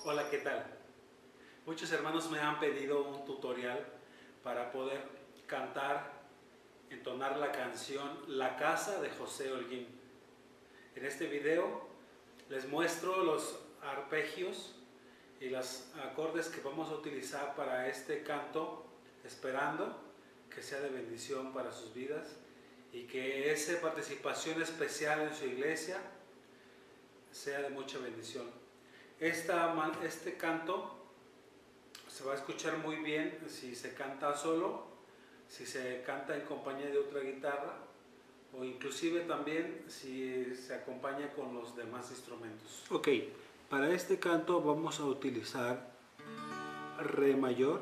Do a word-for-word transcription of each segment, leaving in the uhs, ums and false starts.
Hola, ¿qué tal? Muchos hermanos me han pedido un tutorial para poder cantar, entonar la canción La Casa de José Holguín. En este video les muestro los arpegios y los acordes que vamos a utilizar para este canto, esperando que sea de bendición para sus vidas y que esa participación especial en su iglesia sea de mucha bendición. Esta, este canto se va a escuchar muy bien si se canta solo, si se canta en compañía de otra guitarra o inclusive también si se acompaña con los demás instrumentos. Ok, para este canto vamos a utilizar Re mayor,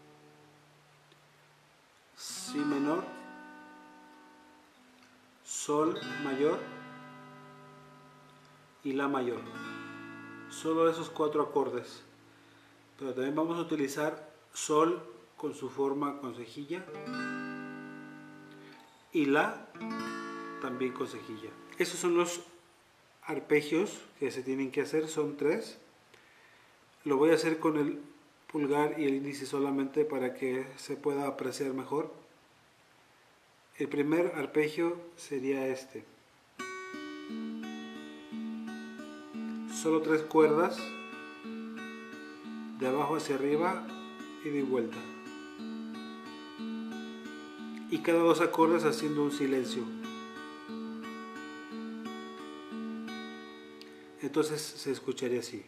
Si menor, Sol mayor y La mayor. Solo esos cuatro acordes, pero también vamos a utilizar Sol con su forma con cejilla y La también con cejilla. Esos son los arpegios que se tienen que hacer, son tres. Lo voy a hacer con el pulgar y el índice solamente para que se pueda apreciar mejor. El primer arpegio sería este. Solo tres cuerdas, de abajo hacia arriba y de vuelta. Y cada dos acordes haciendo un silencio. Entonces se escucharía así.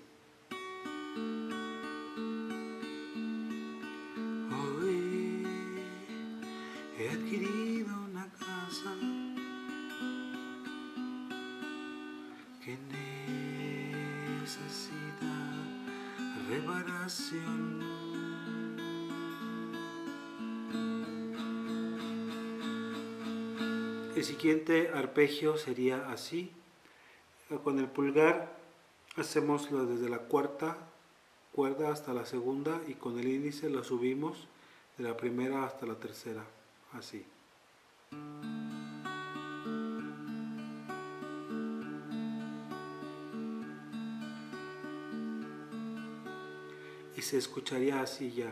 Hoy he adquirido una casa que necesita reparación. El siguiente arpegio sería así. Con el pulgar hacemos lo desde la cuarta cuerda hasta la segunda y con el índice lo subimos de la primera hasta la tercera, así. Y se escucharía así ya.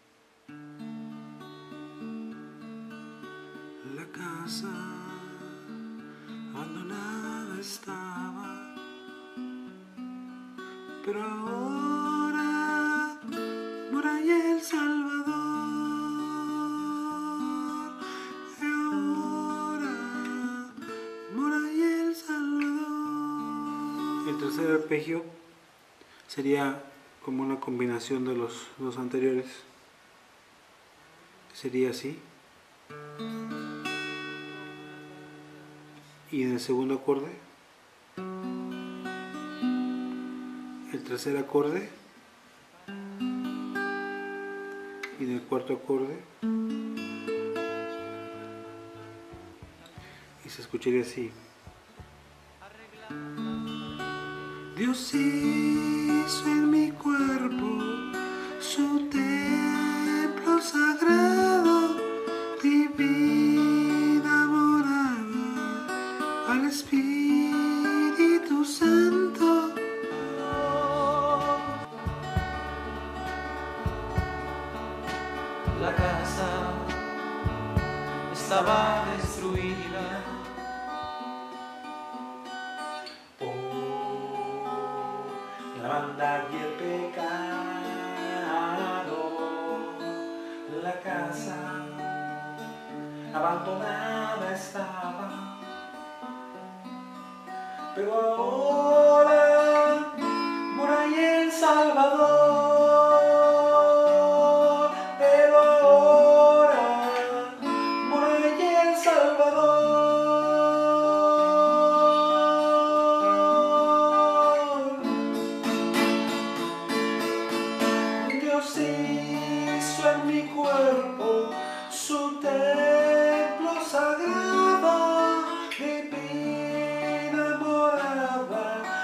La casa abandonada estaba, pero ahora mora ahí El Salvador. Y ahora mora ahí El Salvador. El tercer arpegio sería como una combinación de los dos anteriores. Sería así. Y en el segundo acorde, el tercer acorde, y en el cuarto acorde, y se escucharía así. Dios hizo en mi cuerpo su templo sagrado, divina morada al Espíritu Santo. La casa estaba destruida por la maldad y el pecado. La casa abandonada estaba, pero ahora mora ahí El Salvador. Pero ahora mora ahí El Salvador. Dios hizo en mi cuerpo su templo sagrado, divina morada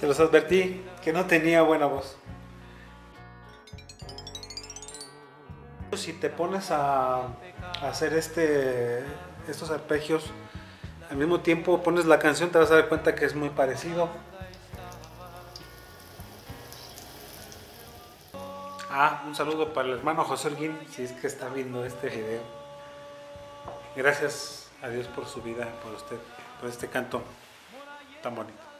Se los advertí que no tenía buena voz. Si te pones a, a hacer este, estos arpegios, al mismo tiempo pones la canción, te vas a dar cuenta que es muy parecido. Ah, un saludo para el hermano José Holguín, si es que está viendo este video. Gracias a Dios por su vida, por usted, por este canto tan bonito.